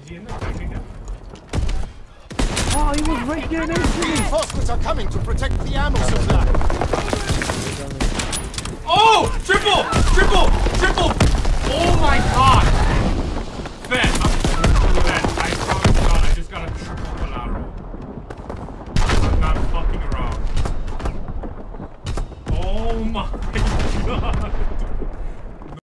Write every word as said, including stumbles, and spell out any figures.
he in there taking it? Oh, he was right there next to me! Reinforcements are coming to protect the ammo supply. Oh! Triple! Triple! Triple! Oh my god! Ben, I'm Ben, I promise God, I just got a triple collateral. I'm not fucking around. Oh my